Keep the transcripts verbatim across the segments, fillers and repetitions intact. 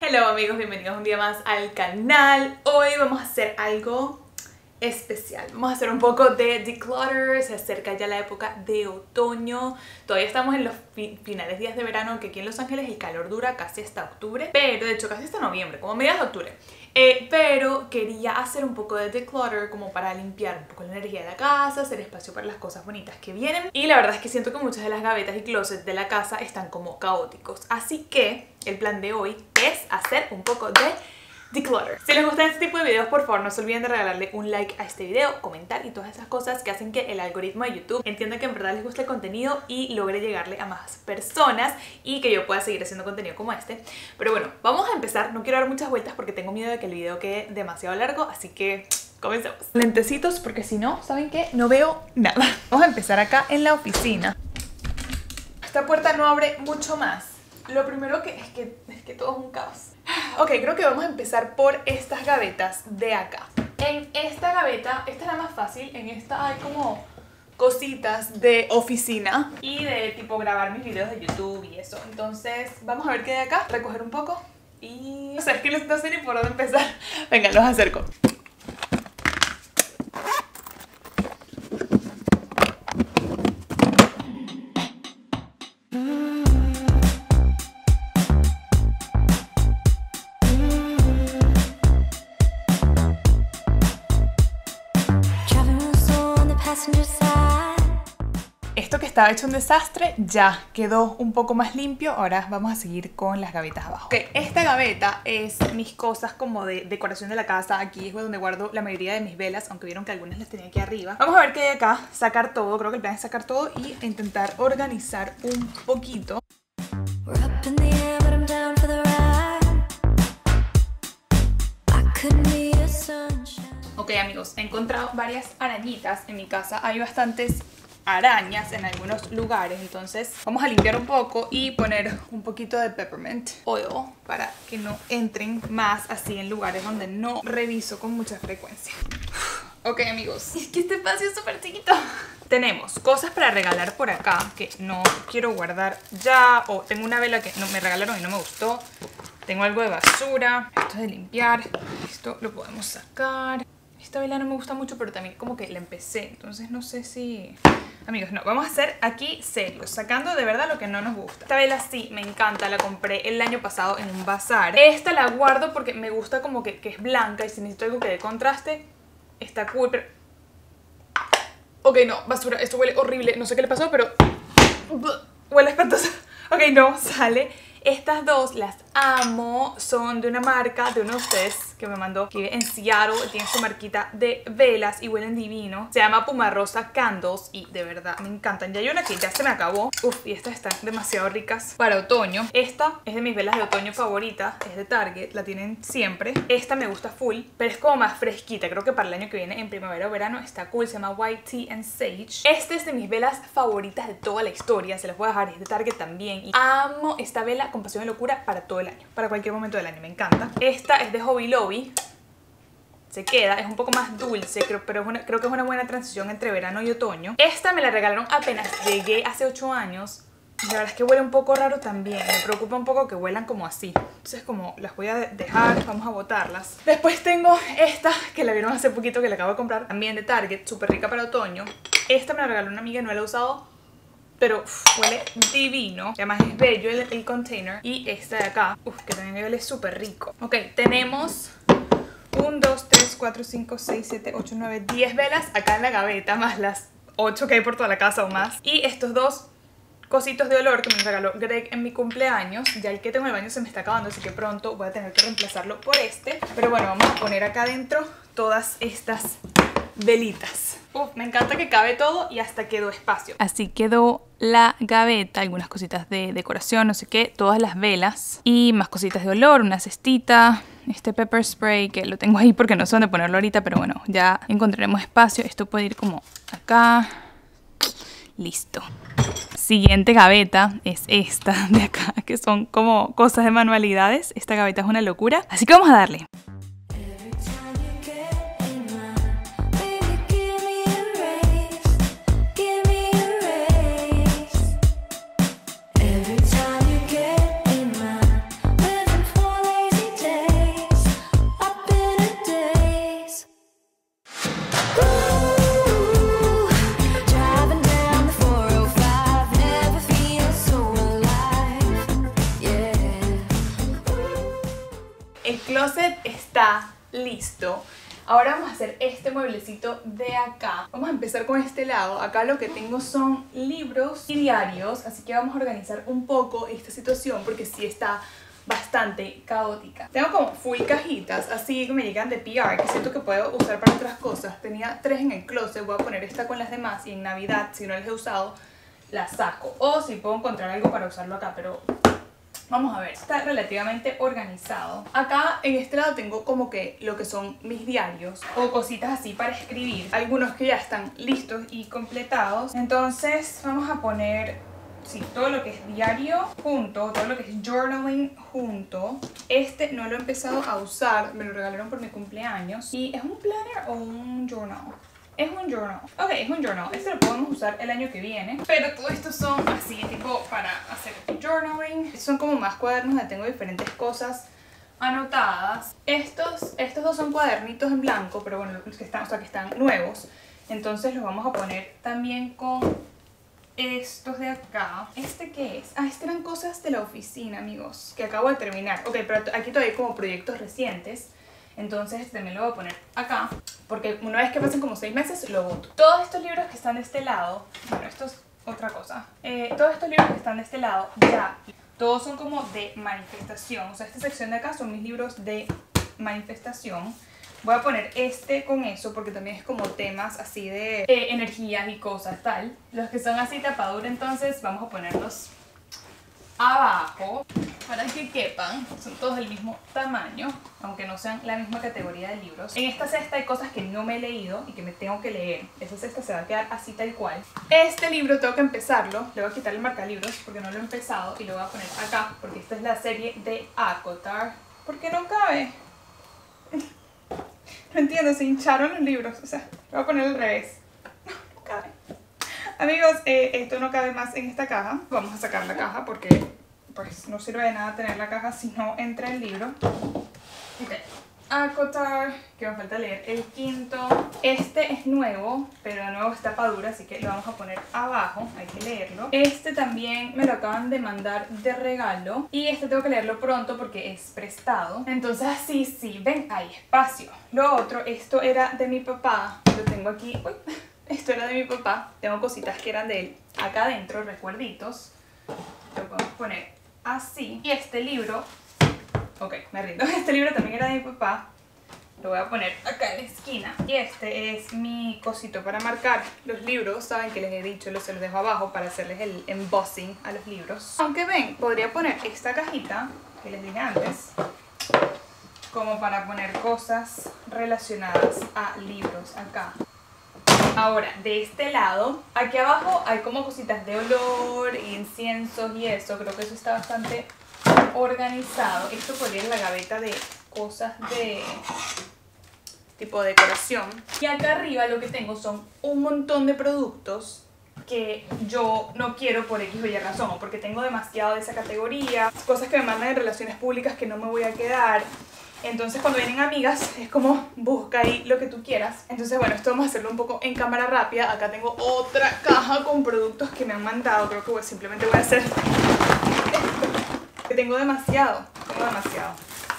Hello amigos, bienvenidos un día más al canal. Hoy vamos a hacer algo especial. Vamos a hacer un poco de declutter. Se acerca ya la época de otoño. Todavía estamos en los fi finales días de verano, que aquí en Los Ángeles el calor dura casi hasta octubre. Pero de hecho casi hasta noviembre, como mediados de octubre. Eh, pero quería hacer un poco de declutter como para limpiar un poco la energía de la casa, hacer espacio para las cosas bonitas que vienen. Y la verdad es que siento que muchas de las gavetas y closets de la casa están como caóticos. Así que el plan de hoy es hacer un poco de declutter. Si les gusta este tipo de videos, por favor no se olviden de regalarle un like a este video, comentar y todas esas cosas que hacen que el algoritmo de YouTube entienda que en verdad les gusta el contenido y logre llegarle a más personas y que yo pueda seguir haciendo contenido como este. Pero bueno, vamos a empezar. No quiero dar muchas vueltas porque tengo miedo de que el video quede demasiado largo, así que comencemos. Lentecitos porque si no, ¿saben qué? No veo nada. Vamos a empezar acá en la oficina. Esta puerta no abre mucho más. Lo primero que es que, es que todo es un caos. Ok, creo que vamos a empezar por estas gavetas de acá. En esta gaveta, esta es la más fácil. En esta hay como cositas de oficina y de tipo grabar mis videos de YouTube y eso. Entonces vamos a ver qué hay acá, recoger un poco y... O sea, es que no sé ni por dónde empezar. Venga, los acerco. Esto que estaba hecho un desastre ya quedó un poco más limpio. Ahora vamos a seguir con las gavetas abajo. Ok, esta gaveta es mis cosas como de decoración de la casa. Aquí es donde guardo la mayoría de mis velas, aunque vieron que algunas las tenía aquí arriba. Vamos a ver qué hay acá, sacar todo. Creo que el plan es sacar todo y intentar organizar un poquito. Ok amigos, he encontrado varias arañitas en mi casa. Hay bastantes arañas en algunos lugares, entonces vamos a limpiar un poco y poner un poquito de peppermint oil para que no entren más así en lugares donde no reviso con mucha frecuencia. Ok amigos, es que este espacio es súper chiquito. Tenemos cosas para regalar por acá que no quiero guardar ya, o tengo una vela que no me regalaron y no me gustó. Tengo algo de basura, esto es de limpiar, esto lo podemos sacar. Esta vela no me gusta mucho, pero también como que la empecé, entonces no sé si... Amigos, no, vamos a hacer aquí serios, sacando de verdad lo que no nos gusta. Esta vela sí, me encanta, la compré el año pasado en un bazar. Esta la guardo porque me gusta como que, que es blanca y si necesito algo que dé contraste, está cool, pero... Ok, no, basura, esto huele horrible, no sé qué le pasó, pero... Huele espantoso. Ok, no, sale. Estas dos las amo, son de una marca de uno de ustedes que me mandó, que vive en Seattle, tiene su marquita de velas y huelen divino. Se llama Pumarosa Candles y de verdad me encantan. Ya hay una que ya se me acabó. Uf, y estas están demasiado ricas para otoño. Esta es de mis velas de otoño favoritas, es de Target, la tienen siempre. Esta me gusta full, pero es como más fresquita. Creo que para el año que viene, en primavera o verano, está cool. Se llama White Tea and Sage. Esta es de mis velas favoritas de toda la historia, se las voy a dejar, es de Target también. Y amo esta vela con pasión y locura para todo el año, para cualquier momento del año, me encanta. Esta es de Hobby Lobby, se queda, es un poco más dulce, creo, pero es una, creo que es una buena transición entre verano y otoño. Esta me la regalaron apenas llegué hace ocho años. La verdad es que huele un poco raro también, me preocupa un poco que huelan como así. Entonces como las voy a dejar, vamos a botarlas. Después tengo esta, que la vieron hace poquito, que la acabo de comprar, también de Target, súper rica para otoño. Esta me la regaló una amiga y no la he usado, pero uf, huele divino. Además es bello el, el container. Y esta de acá, uf, que también huele súper rico. Ok, tenemos uno, dos, tres, cuatro, cinco, seis, siete, ocho, nueve, diez velas acá en la gaveta, más las ocho que hay por toda la casa o más. Y estos dos cositos de olor que me regaló Greg en mi cumpleaños. Ya el que tengo en el baño se me está acabando, así que pronto voy a tener que reemplazarlo por este. Pero bueno, vamos a poner acá adentro todas estas velitas. Uf, me encanta que cabe todo y hasta quedó espacio. Así quedó la gaveta, algunas cositas de decoración, no sé qué, todas las velas y más cositas de olor, una cestita, este pepper spray que lo tengo ahí porque no sé dónde ponerlo ahorita, pero bueno, ya encontraremos espacio. Esto puede ir como acá. Listo. Siguiente gaveta es esta de acá, que son como cosas de manualidades. Esta gaveta es una locura, así que vamos a darle. el closet está listo. Ahora vamos a hacer este mueblecito de acá. Vamos a empezar con este lado. Acá lo que tengo son libros y diarios, así que vamos a organizar un poco esta situación porque sí está bastante caótica. Tengo como full cajitas, así que me llegan de P R, que siento que puedo usar para otras cosas. Tenía tres en el closet, voy a poner esta con las demás y en Navidad, si no las he usado, las saco. O si puedo encontrar algo para usarlo acá, pero vamos a ver. Está relativamente organizado. Acá en este lado tengo como que lo que son mis diarios o cositas así para escribir. Algunos que ya están listos y completados. Entonces vamos a poner... sí, todo lo que es diario junto, todo lo que es journaling junto. Este no lo he empezado a usar, me lo regalaron por mi cumpleaños. ¿Y es un planner o un journal? Es un journal. Ok, es un journal. Este lo podemos usar el año que viene. Pero todos estos son así, tipo para hacer journaling. Estos son como más cuadernos donde tengo diferentes cosas anotadas. Estos, estos dos son cuadernitos en blanco, pero bueno, los que están, o sea, que están nuevos. Entonces los vamos a poner también con... estos de acá. ¿Este qué es? Ah, estas eran cosas de la oficina, amigos, que acabo de terminar. Ok, pero aquí todavía hay como proyectos recientes. Entonces este también lo voy a poner acá, porque una vez que pasen como seis meses lo boto. Todos estos libros que están de este lado, bueno, esto es otra cosa. Eh, todos estos libros que están de este lado, ya, todos son como de manifestación. O sea, esta sección de acá son mis libros de manifestación. Voy a poner este con eso porque también es como temas así de eh, energías y cosas tal. Los que son así tapadura, entonces vamos a ponerlos abajo para que quepan. Son todos del mismo tamaño, aunque no sean la misma categoría de libros. En esta cesta hay cosas que no me he leído y que me tengo que leer. Esa cesta se va a quedar así tal cual. Este libro tengo que empezarlo. Le voy a quitar el marcalibros porque no lo he empezado y lo voy a poner acá porque esta es la serie de ACOTAR. ¿Por qué no cabe? No entiendo, se hincharon los libros. O sea, lo voy a poner al revés. No, no cabe. Amigos, eh, esto no cabe más en esta caja. Vamos a sacar la caja porque pues no sirve de nada tener la caja si no entra el libro. Ok. ACOTAR, que me falta leer el quinto. Este es nuevo, pero de nuevo es tapadura, así que lo vamos a poner abajo, hay que leerlo. Este también me lo acaban de mandar de regalo y este tengo que leerlo pronto porque es prestado. Entonces así, sí, ven, hay espacio. Lo otro, esto era de mi papá, lo tengo aquí. Uy, esto era de mi papá, tengo cositas que eran de él. Acá adentro, recuerditos, lo podemos poner así. Y este libro... ok, me rindo. Este libro también era de mi papá. Lo voy a poner acá en la esquina. Y este es mi cosito para marcar los libros. Saben que les he dicho, los se los dejo abajo para hacerles el embossing a los libros. Aunque ven, podría poner esta cajita que les dije antes como para poner cosas relacionadas a libros acá. Ahora, de este lado, aquí abajo hay como cositas de olor, inciensos y eso. Creo que eso está bastante organizado. Esto podría ir en la gaveta de cosas de tipo decoración. Y acá arriba lo que tengo son un montón de productos que yo no quiero por X o Y razón, o porque tengo demasiado de esa categoría, cosas que me mandan en relaciones públicas que no me voy a quedar. Entonces cuando vienen amigas es como busca ahí lo que tú quieras. Entonces bueno, esto vamos a hacerlo un poco en cámara rápida. Acá tengo otra caja con productos que me han mandado. Creo que pues, simplemente voy a hacer esto. Que tengo demasiado, tengo demasiado.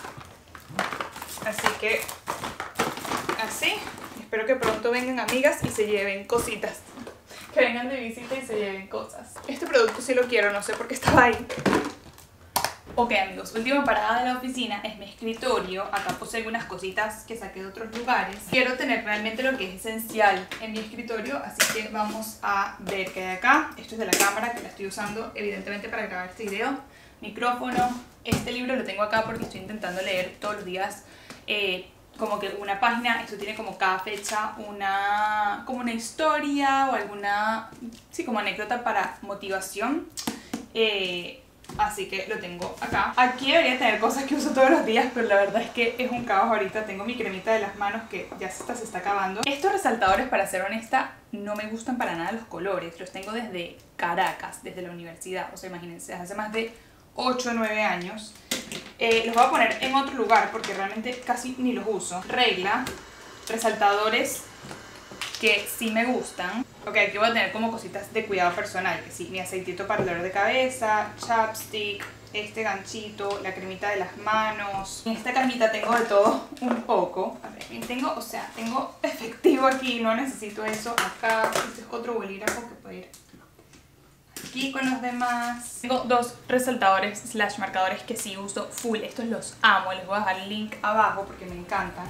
Así que así. Espero que pronto vengan amigas y se lleven cositas. Que vengan de visita y se lleven cosas. Este producto sí lo quiero, no sé por qué estaba ahí. Ok amigos, última parada de la oficina es mi escritorio. Acá puse algunas cositas que saqué de otros lugares. Quiero tener realmente lo que es esencial en mi escritorio, así que vamos a ver qué hay acá. Esto es de la cámara que la estoy usando evidentemente para grabar este video. Micrófono. Este libro lo tengo acá porque estoy intentando leer todos los días eh, como que una página. Esto tiene como cada fecha una, como una historia o alguna, sí, como anécdota para motivación. Eh... Así que lo tengo acá. Aquí debería tener cosas que uso todos los días, pero la verdad es que es un caos ahorita. Tengo mi cremita de las manos que ya se está, se está acabando. Estos resaltadores, para ser honesta, no me gustan para nada los colores. Los tengo desde Caracas, desde la universidad. O sea, imagínense, hace más de ocho o nueve años. Eh, los voy a poner en otro lugar porque realmente casi ni los uso. Regla, resaltadores que sí me gustan. Ok, aquí voy a tener como cositas de cuidado personal, que sí, mi aceitito para el dolor de cabeza, chapstick, este ganchito, la cremita de las manos. En esta cajita tengo de todo un poco. A ver, tengo, o sea, tengo efectivo aquí, no necesito eso. Acá, este es otro bolígrafo que puede ir aquí con los demás. Tengo dos resaltadores slash marcadores que sí uso full. Estos los amo, les voy a dejar el link abajo porque me encantan.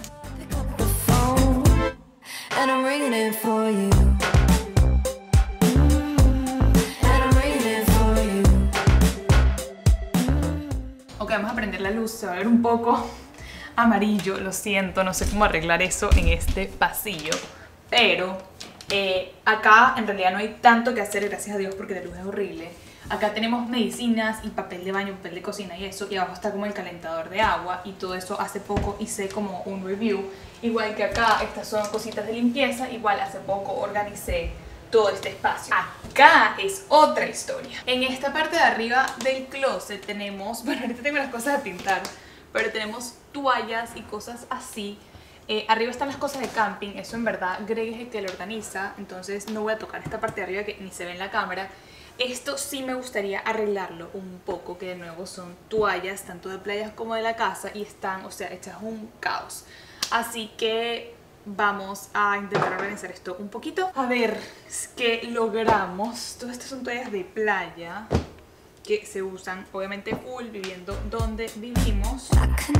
Ok, vamos a prender la luz, se va a ver un poco amarillo, lo siento, no sé cómo arreglar eso en este pasillo. Pero eh, acá en realidad no hay tanto que hacer, gracias a Dios, porque la luz es horrible. Acá tenemos medicinas y papel de baño, papel de cocina y eso, y abajo está como el calentador de agua y todo eso. Hace poco hice como un review, igual que acá, estas son cositas de limpieza, igual hace poco organicé todo este espacio. Acá es otra historia. En esta parte de arriba del closet tenemos, bueno, ahorita tengo las cosas de pintar, pero tenemos toallas y cosas así. Eh, arriba están las cosas de camping, eso en verdad Greg es el que lo organiza, entonces no voy a tocar esta parte de arriba que ni se ve en la cámara. Esto sí me gustaría arreglarlo un poco, que de nuevo son toallas tanto de playas como de la casa y están, o sea, hechas un caos. Así que vamos a intentar organizar esto un poquito. A ver qué logramos. Todas estas son toallas de playa que se usan obviamente full viviendo donde vivimos.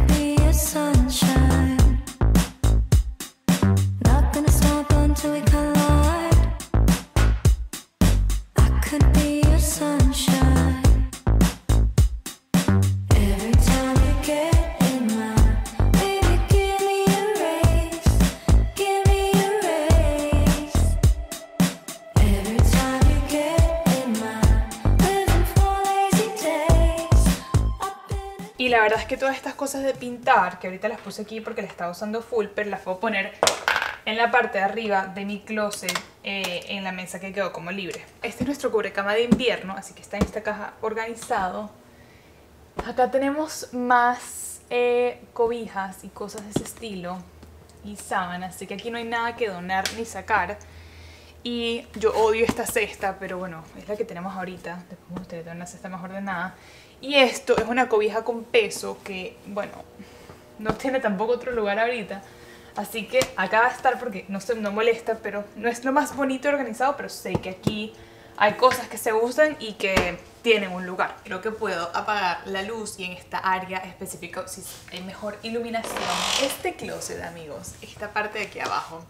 Y la verdad es que todas estas cosas de pintar, que ahorita las puse aquí porque las estaba usando full, pero las puedo poner en la parte de arriba de mi closet, eh, en la mesa que quedó como libre. Este es nuestro cubrecama de invierno, así que está en esta caja organizado. Acá tenemos más eh, cobijas y cosas de ese estilo y sábanas, así que aquí no hay nada que donar ni sacar. Y yo odio esta cesta, pero bueno, es la que tenemos ahorita. Después me gustaría tener una cesta más ordenada. Y esto es una cobija con peso que, bueno, no tiene tampoco otro lugar ahorita. Así que acá va a estar porque no, se, no molesta, pero no es lo más bonito organizado. Pero sé que aquí hay cosas que se usan y que tienen un lugar. Creo que puedo apagar la luz y en esta área específica, si hay mejor iluminación. Este closet, amigos, esta parte de aquí abajo,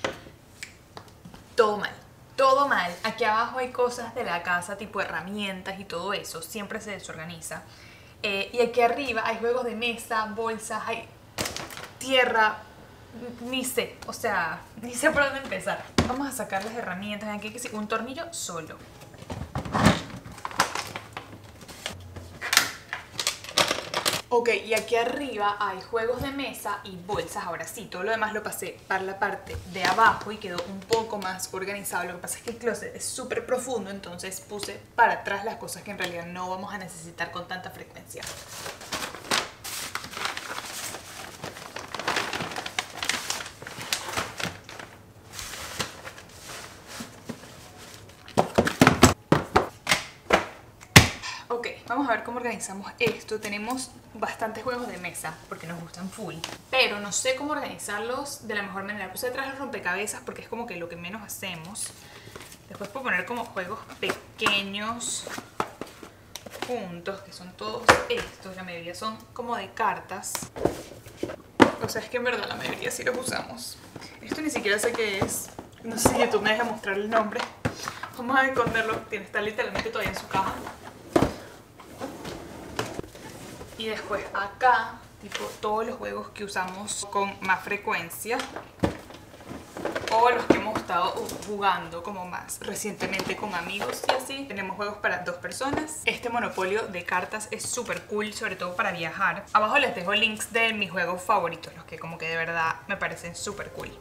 todo mal. Todo mal. Aquí abajo hay cosas de la casa, tipo herramientas y todo eso. Siempre se desorganiza. Eh, y aquí arriba hay juegos de mesa, bolsas, hay tierra. Ni sé, o sea, ni sé por dónde empezar. Vamos a sacar las herramientas. Aquí hay que un tornillo solo. Ok, y aquí arriba hay juegos de mesa y bolsas. Ahora sí, todo lo demás lo pasé para la parte de abajo y quedó un poco más organizado. Lo que pasa es que el closet es súper profundo, entonces puse para atrás las cosas que en realidad no vamos a necesitar con tanta frecuencia. Ok, vamos a ver cómo organizamos esto. Tenemos bastantes juegos de mesa porque nos gustan full, pero no sé cómo organizarlos de la mejor manera. Puse detrás los rompecabezas porque es como que lo que menos hacemos. Después puedo poner como juegos pequeños juntos, que son todos estos. La mayoría son como de cartas. O sea, es que en verdad la mayoría sí los usamos. Esto ni siquiera sé qué es. No sé si YouTube me deja mostrar el nombre. Vamos a esconderlo. Tiene, está literalmente todavía en su caja. Y después acá, tipo todos los juegos que usamos con más frecuencia o los que hemos estado jugando como más recientemente con amigos y así. Tenemos juegos para dos personas. Este monopolio de cartas es súper cool, sobre todo para viajar. Abajo les dejo links de mis juegos favoritos, los que como que de verdad me parecen súper cool.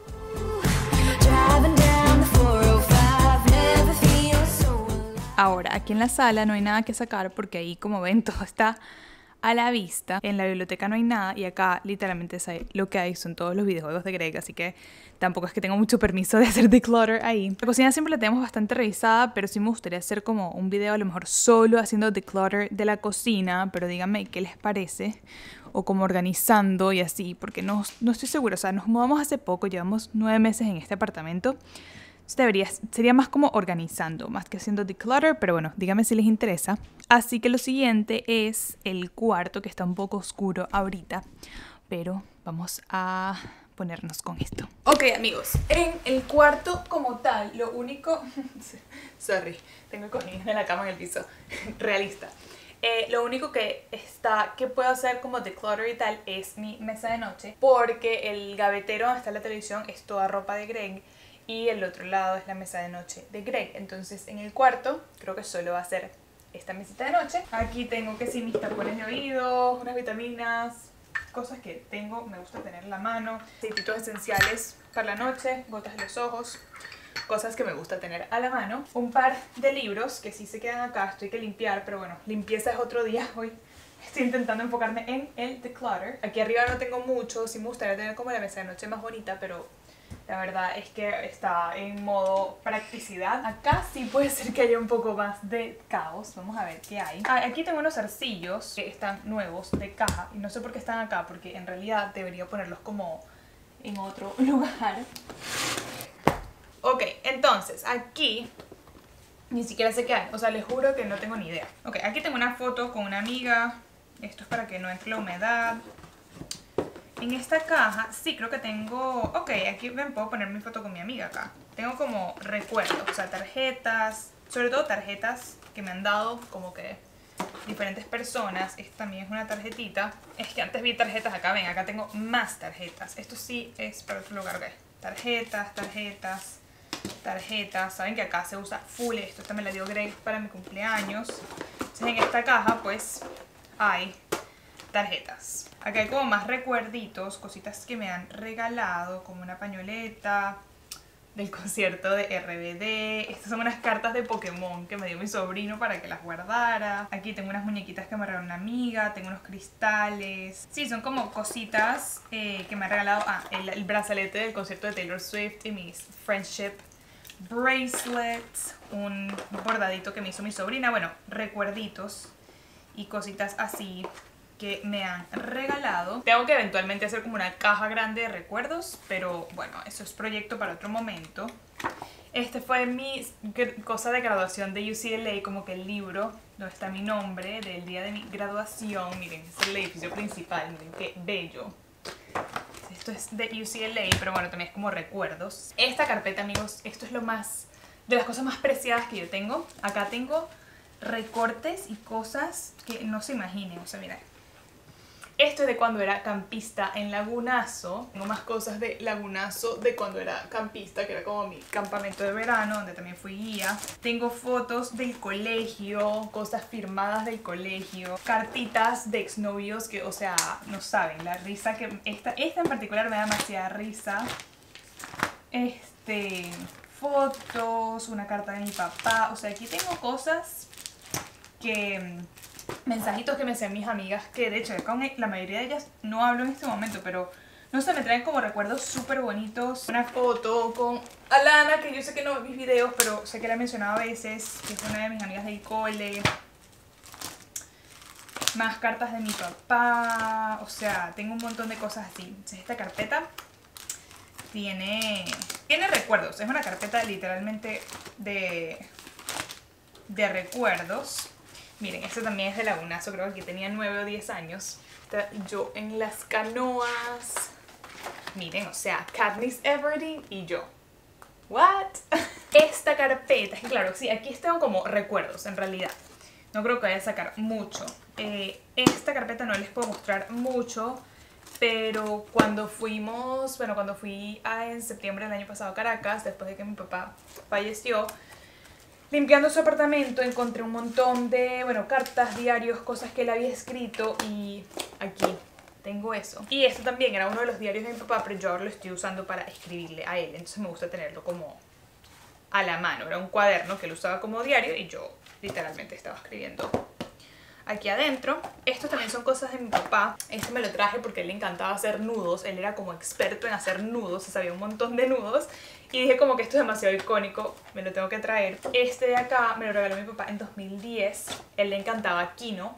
Ahora, aquí en la sala no hay nada que sacar porque ahí, como ven, todo está a la vista. En la biblioteca no hay nada y acá literalmente lo que hay son todos los videojuegos de Greg, así que tampoco es que tengo mucho permiso de hacer declutter ahí. La cocina siempre la tenemos bastante revisada, pero sí me gustaría hacer como un video a lo mejor solo haciendo declutter de la cocina, pero díganme qué les parece, o como organizando y así, porque no, no estoy segura. O sea, nos mudamos hace poco, llevamos nueve meses en este apartamento. Debería, sería más como organizando, más que haciendo declutter, pero bueno, díganme si les interesa. Así que lo siguiente es el cuarto, que está un poco oscuro ahorita, pero vamos a ponernos con esto. Ok, amigos, en el cuarto como tal, lo único... Sorry, tengo el cojín en la cama en el piso. Realista. Eh, lo único que está, que puedo hacer como declutter y tal, es mi mesa de noche, porque el gavetero donde está la televisión es toda ropa de Greg, y el otro lado es la mesa de noche de Greg. Entonces en el cuarto creo que solo va a ser esta mesita de noche. Aquí tengo que sí mis tapones de oído, unas vitaminas, cosas que tengo, me gusta tener en la mano, aceititos esenciales para la noche, gotas de los ojos, cosas que me gusta tener a la mano. Un par de libros que sí se quedan acá, estoy que limpiar, pero bueno, limpieza es otro día. Hoy estoy intentando enfocarme en el declutter. Aquí arriba no tengo mucho, sí me gustaría tener como la mesa de noche más bonita, pero la verdad es que está en modo practicidad. Acá sí puede ser que haya un poco más de caos. Vamos a ver qué hay. Ah, aquí tengo unos arcillos que están nuevos de caja. Y no sé por qué están acá, porque en realidad debería ponerlos como en otro lugar. Ok, entonces aquí ni siquiera sé qué hay. O sea, les juro que no tengo ni idea. Ok, aquí tengo una foto con una amiga. Esto es para que no entre la humedad. En esta caja, sí, creo que tengo... Ok, aquí ven, puedo poner mi foto con mi amiga acá. Tengo como recuerdos, o sea, tarjetas, sobre todo tarjetas que me han dado como que diferentes personas. Esta también es una tarjetita. Es que antes vi tarjetas acá, ven, acá tengo más tarjetas. Esto sí es para otro lugar, ok. Tarjetas, tarjetas, tarjetas. Saben que acá se usa full esto. Esta me la dio Greg para mi cumpleaños. Entonces en esta caja pues hay tarjetas. Acá hay como más recuerditos, cositas que me han regalado, como una pañoleta del concierto de R B D. Estas son unas cartas de Pokémon que me dio mi sobrino para que las guardara. Aquí tengo unas muñequitas que me regaló una amiga, tengo unos cristales. Sí, son como cositas eh, que me ha regalado. Ah, el, el brazalete del concierto de Taylor Swift y mis friendship bracelets, un bordadito que me hizo mi sobrina. Bueno, recuerditos y cositas así que me han regalado. Tengo que eventualmente hacer como una caja grande de recuerdos, pero bueno, eso es proyecto para otro momento. Este fue mi cosa de graduación de U C L A, como que el libro donde está mi nombre del día de mi graduación. Miren, este es el edificio principal, miren qué bello. Esto es de U C L A, pero bueno, también es como recuerdos. Esta carpeta, amigos, esto es lo más, de las cosas más preciadas que yo tengo. Acá tengo recortes y cosas que no se imaginen, o sea, mira. Esto es de cuando era campista en Lagunazo. Tengo más cosas de Lagunazo de cuando era campista, que era como mi campamento de verano, donde también fui guía. Tengo fotos del colegio, cosas firmadas del colegio, cartitas de exnovios que, o sea, no saben, la risa que... Esta, esta en particular me da demasiada risa. Este... Fotos, una carta de mi papá. O sea, aquí tengo cosas que... mensajitos que me hacían mis amigas, que de hecho con la mayoría de ellas no hablo en este momento, pero no sé, me traen como recuerdos súper bonitos. Una foto con Alana, que yo sé que no ve mis videos, pero sé que la he mencionado a veces, que es una de mis amigas del cole. Más cartas de mi papá, o sea, tengo un montón de cosas así. Entonces esta carpeta tiene, tiene recuerdos, es una carpeta literalmente de, de recuerdos. Miren, este también es de Lagunazo, creo que aquí tenía nueve o diez años. Yo en las canoas. Miren, o sea, Katniss Everdeen y yo. ¿What? Esta carpeta, es que claro, sí, aquí tengo como recuerdos en realidad. No creo que vaya a sacar mucho. Eh, esta carpeta no les puedo mostrar mucho, pero cuando fuimos, bueno, cuando fui a, en septiembre del año pasado a Caracas, después de que mi papá falleció, limpiando su apartamento encontré un montón de, bueno, cartas, diarios, cosas que él había escrito y aquí tengo eso. Y esto también era uno de los diarios de mi papá, pero yo ahora lo estoy usando para escribirle a él, entonces me gusta tenerlo como a la mano. Era un cuaderno que él usaba como diario y yo literalmente estaba escribiendo aquí adentro. Estos también son cosas de mi papá. Este me lo traje porque a él le encantaba hacer nudos. Él era como experto en hacer nudos, se sabía un montón de nudos. Y dije como que esto es demasiado icónico, me lo tengo que traer. Este de acá me lo regaló mi papá en dos mil diez. Él le encantaba Kino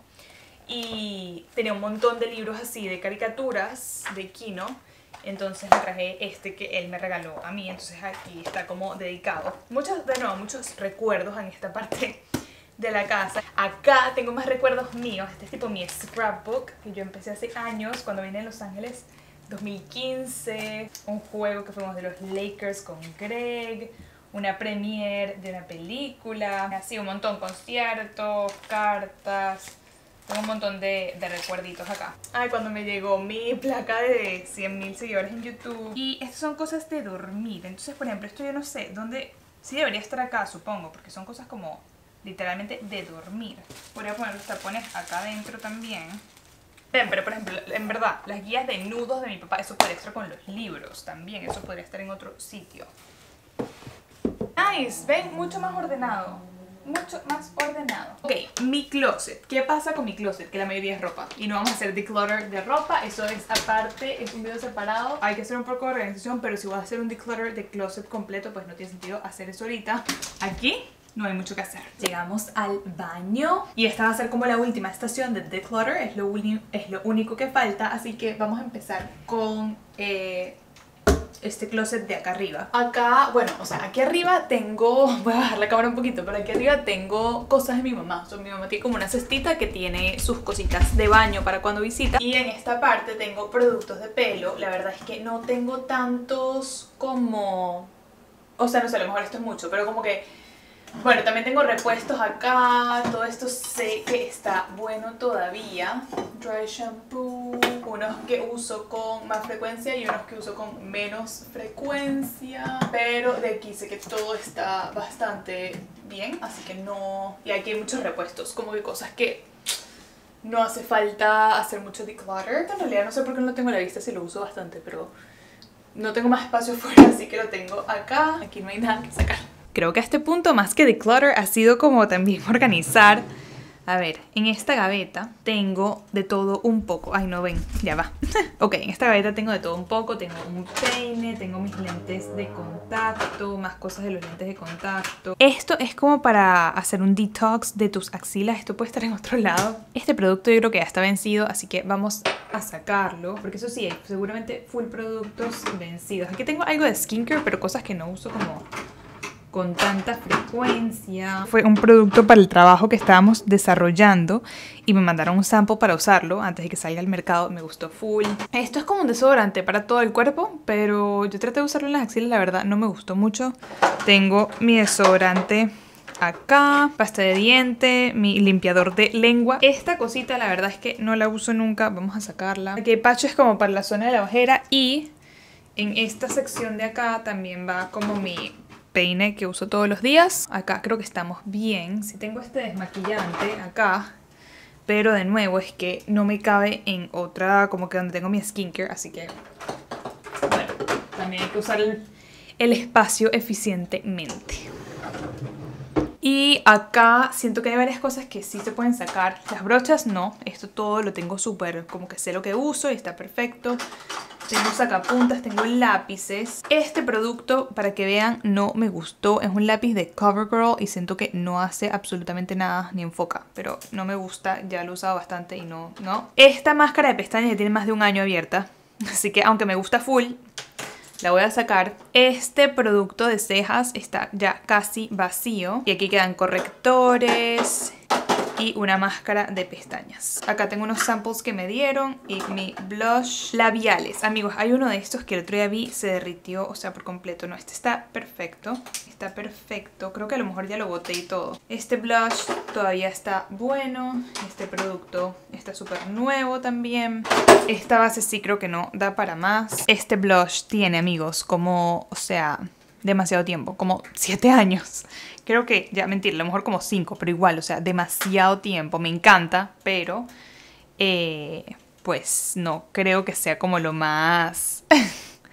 y tenía un montón de libros así de caricaturas de Kino. Entonces me traje este que él me regaló a mí. Entonces aquí está como dedicado. Muchos, de nuevo, muchos recuerdos en esta parte de la casa. Acá tengo más recuerdos míos. Este es tipo mi scrapbook que yo empecé hace años cuando vine a Los Ángeles, dos mil quince. Un juego que fuimos de los Lakers con Greg, una premiere de una película, así un montón, conciertos, cartas. Tengo un montón de, de recuerditos acá. Ay, cuando me llegó mi placa de cien mil seguidores en YouTube. Y estas son cosas de dormir. Entonces, por ejemplo, esto yo no sé dónde. Sí debería estar acá, supongo, porque son cosas como literalmente de dormir. Podría poner los tapones acá adentro también. Ven, pero por ejemplo, en verdad, las guías de nudos de mi papá, eso podría estar con los libros también. Eso podría estar en otro sitio. Nice, ven, mucho más ordenado. Mucho más ordenado. Ok, mi closet. ¿Qué pasa con mi closet? Que la mayoría es ropa. Y no vamos a hacer declutter de ropa. Eso es aparte, es un video separado. Hay que hacer un poco de organización, pero si voy a hacer un declutter de closet completo, pues no tiene sentido hacer eso ahorita. Aquí no hay mucho que hacer. Llegamos al baño y esta va a ser como la última estación de declutter. Es lo, es lo único que falta. Así que vamos a empezar con eh, este closet de acá arriba. Acá, bueno, o sea, aquí arriba tengo... Voy a bajar la cámara un poquito, pero aquí arriba tengo cosas de mi mamá. O sea, mi mamá tiene como una cestita que tiene sus cositas de baño para cuando visita. Y en esta parte tengo productos de pelo. La verdad es que no tengo tantos como... O sea, no sé, a lo mejor esto es mucho, pero como que... Bueno, también tengo repuestos acá. Todo esto sé que está bueno todavía. Dry shampoo. Unos que uso con más frecuencia y unos que uso con menos frecuencia. Pero de aquí sé que todo está bastante bien. Así que no... Y aquí hay muchos repuestos. Como que cosas que no hace falta hacer mucho declutter. En realidad no sé por qué no lo tengo a la vista si lo uso bastante. Pero no tengo más espacio afuera, así que lo tengo acá. Aquí no hay nada que sacar. Creo que a este punto, más que declutter, ha sido como también organizar. A ver, en esta gaveta tengo de todo un poco. Ay, no ven, ya va. Ok, en esta gaveta tengo de todo un poco. Tengo un peine, tengo mis lentes de contacto, más cosas de los lentes de contacto. Esto es como para hacer un detox de tus axilas. Esto puede estar en otro lado. Este producto yo creo que ya está vencido, así que vamos a sacarlo. Porque eso sí, hay seguramente full productos vencidos. Aquí tengo algo de skincare, pero cosas que no uso como... con tanta frecuencia. Fue un producto para el trabajo que estábamos desarrollando y me mandaron un sample para usarlo antes de que salga al mercado. Me gustó full. Esto es como un desodorante para todo el cuerpo, pero yo traté de usarlo en las axilas, la verdad no me gustó mucho. Tengo mi desodorante acá, pasta de diente, mi limpiador de lengua. Esta cosita la verdad es que no la uso nunca, vamos a sacarla. Aquí hay patches como para la zona de la ojera y en esta sección de acá también va como mi peine que uso todos los días. Acá creo que estamos bien. Sí tengo este desmaquillante acá, pero de nuevo es que no me cabe en otra, como que donde tengo mi skincare, así que bueno, también hay que usar el, el espacio eficientemente. Y acá siento que hay varias cosas que sí se pueden sacar. Las brochas no, esto todo lo tengo súper, como que sé lo que uso y está perfecto. Tengo sacapuntas, tengo lápices. Este producto, para que vean, no me gustó. Es un lápiz de CoverGirl y siento que no hace absolutamente nada ni enfoca. Pero no me gusta, ya lo he usado bastante y no, no. Esta máscara de pestañas ya tiene más de un año abierta. Así que aunque me gusta full, la voy a sacar. Este producto de cejas está ya casi vacío. Y aquí quedan correctores y una máscara de pestañas. Acá tengo unos samples que me dieron y mi blush. Labiales. Amigos, hay uno de estos que el otro día vi, se derritió, o sea, por completo. No, este está perfecto. Está perfecto. Creo que a lo mejor ya lo boté y todo. Este blush todavía está bueno. Este producto está súper nuevo también. Esta base sí creo que no da para más. Este blush tiene, amigos, como, o sea, demasiado tiempo. Como siete años. Creo que, ya mentir, a lo mejor como cinco, pero igual, o sea, demasiado tiempo. Me encanta, pero eh, pues no creo que sea como lo más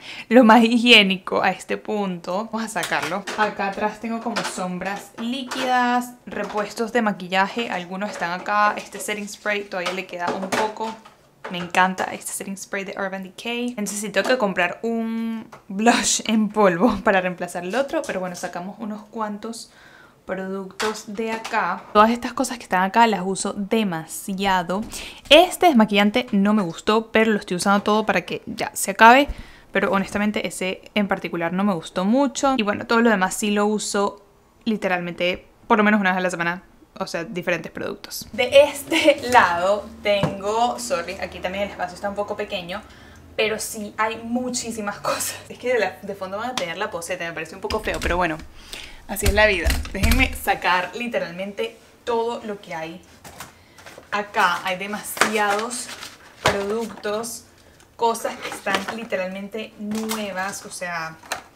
lo más higiénico a este punto. Vamos a sacarlo. Acá atrás tengo como sombras líquidas, repuestos de maquillaje, algunos están acá. Este setting spray todavía le queda un poco. Me encanta este setting spray de Urban Decay. Necesito que comprar un blush en polvo para reemplazar el otro, pero bueno, sacamos unos cuantos productos de acá. Todas estas cosas que están acá las uso demasiado. Este desmaquillante no me gustó, pero lo estoy usando todo para que ya se acabe. Pero honestamente ese en particular no me gustó mucho. Y bueno, todo lo demás sí lo uso literalmente por lo menos una vez a la semana. O sea, diferentes productos. De este lado tengo... Sorry, aquí también el espacio está un poco pequeño. Pero sí hay muchísimas cosas. Es que de, la, de fondo van a tener la poseta. Me parece un poco feo, pero bueno. Así es la vida. Déjenme sacar literalmente todo lo que hay. Acá hay demasiados productos. Cosas que están literalmente nuevas. O sea,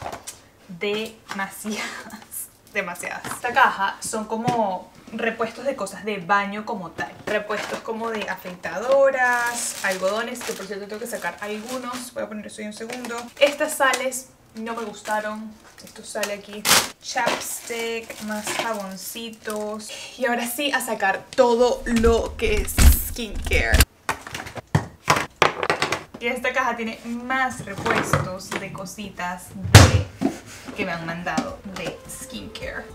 demasiadas. Demasiadas. Esta caja son como repuestos de cosas de baño como tal. Repuestos como de afeitadoras, algodones, que por cierto tengo que sacar algunos. Voy a poner eso en un segundo. Estas sales no me gustaron. Esto sale aquí. Chapstick, más jaboncitos. Y ahora sí a sacar todo lo que es skincare. Y esta caja tiene más repuestos de cositas de, que me han mandado de skincare.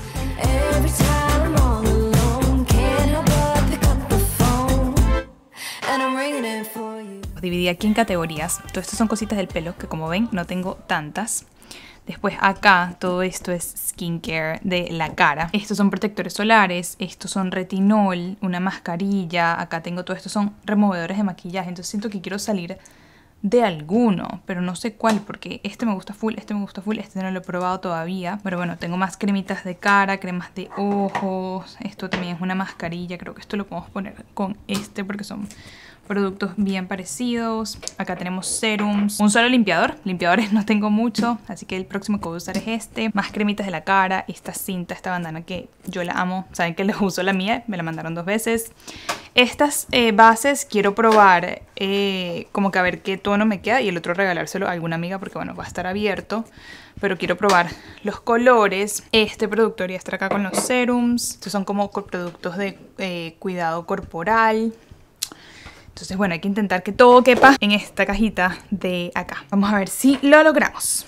Dividí aquí en categorías. Todo esto son cositas del pelo que, como ven, no tengo tantas. Después acá todo esto es skincare de la cara. Estos son protectores solares, estos son retinol, una mascarilla. Acá tengo todo esto, son removedores de maquillaje. Entonces siento que quiero salir de alguno, pero no sé cuál, porque este me gusta full, este me gusta full, este no lo he probado todavía. Pero bueno, tengo más cremitas de cara, cremas de ojos. Esto también es una mascarilla, creo que esto lo podemos poner con este porque son productos bien parecidos. Acá tenemos serums, un solo limpiador. Limpiadores no tengo mucho, así que el próximo que voy a usar es este. Más cremitas de la cara, esta cinta, esta bandana que yo la amo. Saben que les uso la mía, me la mandaron dos veces. Estas eh, bases quiero probar eh, como que a ver qué tono me queda, y el otro regalárselo a alguna amiga porque bueno, va a estar abierto. Pero quiero probar los colores. Este producto debería estar acá con los serums. Estos son como productos de eh, cuidado corporal. Entonces bueno, hay que intentar que todo quepa en esta cajita de acá. Vamos a ver si lo logramos.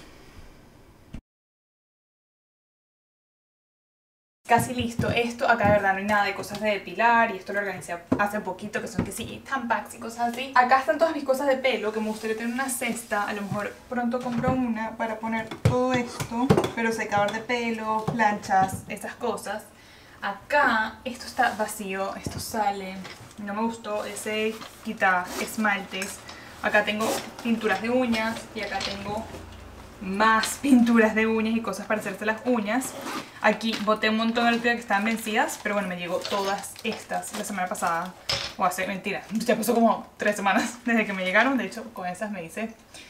Casi listo. Esto acá de verdad no hay nada de cosas de depilar, y esto lo organizé hace poquito, que son que sí, Tampax y cosas así. Acá están todas mis cosas de pelo, que me gustaría tener una cesta. A lo mejor pronto compro una para poner todo esto, pero secador de pelo, planchas, esas cosas. Acá esto está vacío, esto sale. No me gustó ese quita esmaltes. Acá tengo pinturas de uñas y acá tengo más pinturas de uñas y cosas para hacerse las uñas. Aquí boté un montón de que estaban vencidas, pero bueno, me llegó todas estas la semana pasada. O hace, mentira, ya pasó como tres semanas desde que me llegaron. De hecho, con esas me hice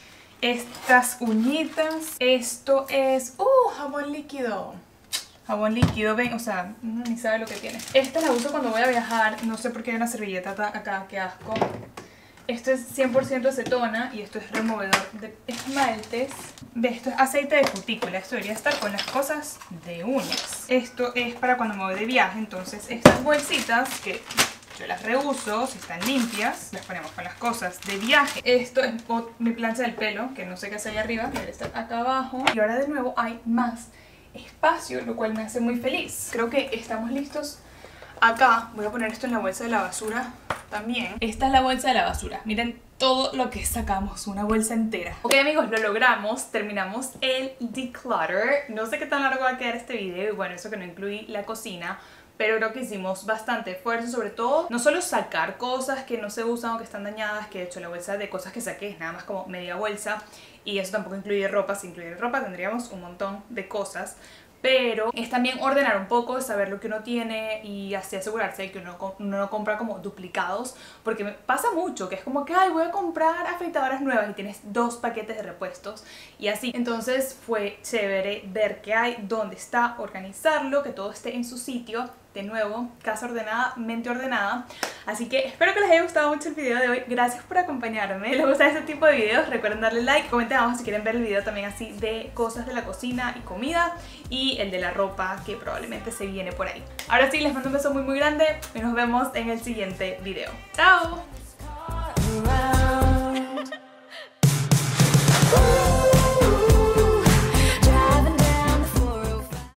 estas uñitas. Esto es, uh, jabón líquido. Jabón líquido, ven, o sea, uno ni sabe lo que tiene. Esta la uso cuando voy a viajar. No sé por qué hay una servilleta acá, qué asco. Esto es cien por ciento acetona y esto es removedor de esmaltes. Ve, esto es aceite de cutícula. Esto debería estar con las cosas de uñas. Esto es para cuando me voy de viaje. Entonces estas bolsitas que yo las reuso, si están limpias, las ponemos con las cosas de viaje. Esto es mi plancha del pelo, que no sé qué hace ahí arriba, debe estar acá abajo. Y ahora de nuevo hay más espacio, lo cual me hace muy feliz. Creo que estamos listos. Acá voy a poner esto en la bolsa de la basura también. Esta es la bolsa de la basura. Miren todo lo que sacamos, una bolsa entera. Ok amigos, lo logramos, terminamos el declutter. No sé qué tan largo va a quedar este video, y bueno, eso que no incluí la cocina, pero creo que hicimos bastante esfuerzo, sobre todo no solo sacar cosas que no se usan o que están dañadas, que de hecho la bolsa de cosas que saqué es nada más como media bolsa, y eso tampoco incluye ropa. Si incluye ropa tendríamos un montón de cosas. Pero es también ordenar un poco, saber lo que uno tiene y así asegurarse de que uno, uno no compra como duplicados. Porque me pasa mucho, que es como que, ay, voy a comprar afeitadoras nuevas y tienes dos paquetes de repuestos y así. Entonces fue chévere ver qué hay, dónde está, organizarlo, que todo esté en su sitio. de nuevo, casa ordenada, mente ordenada. Así que espero que les haya gustado mucho el video de hoy. Gracias por acompañarme. ¿Les gusta este tipo de videos? Recuerden darle like, comenten abajo si quieren ver el video también así de cosas de la cocina y comida, y el de la ropa que probablemente se viene por ahí. Ahora sí, les mando un beso muy muy grande y nos vemos en el siguiente video. ¡Chao!